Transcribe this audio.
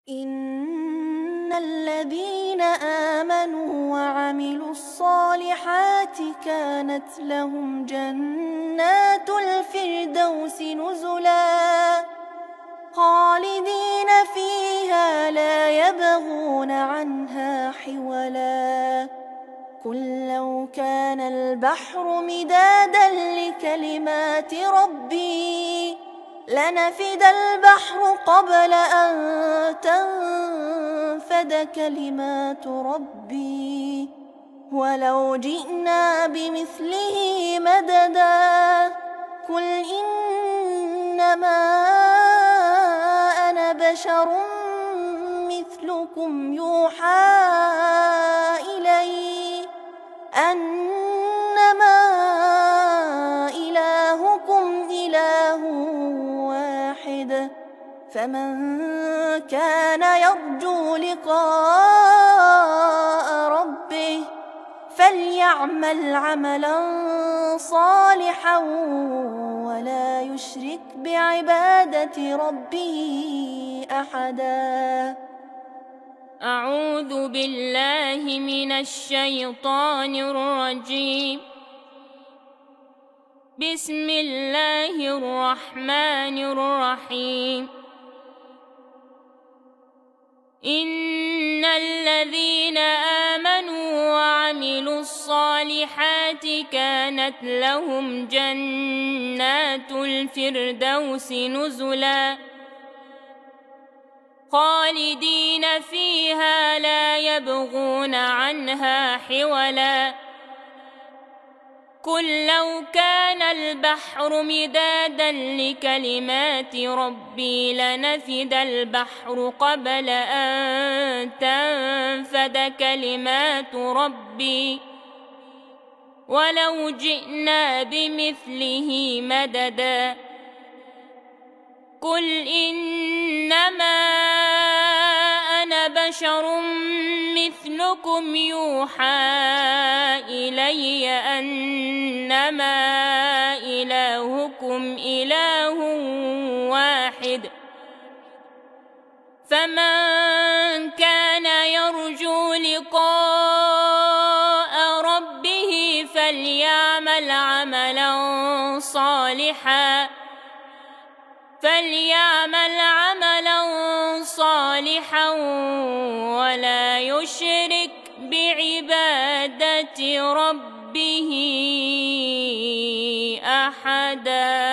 إن الذين آمنوا وعملوا الصالحات كانت لهم جنات الفردوس نزلا خالدين فيها لا يبغون عنها حولا قل لو كان البحر مدادا لكلمات ربي لنفد البحر قبل أن تنفد كلمات ربي ولو جئنا بمثله مددا قل إنما أنا بشر مثلكم يوحى إلي أنما إلهكم إله واحد فمن كان يرجو لقاء ربه فليعمل عملا صالحا ولا يشرك بعبادة ربه أحدا. أعوذ بالله من الشيطان الرجيم. بسم الله الرحمن الرحيم. إن الذين آمنوا وعملوا الصالحات كانت لهم جنات الفردوس نزلا خالدين فيها لا يبغون عنها حولا قل لو كان البحر مدادا لكلمات ربي لنفد البحر قبل أن تنفد كلمات ربي ولو جئنا بمثله مددا قل إنما أنا بشر مثلكم يوحى إلي أنما إلهكم إله واحد فمن كان يرجو لقاء ربه فليعمل عملا صالحا ولا يشرك بعبادة ربه أحدا.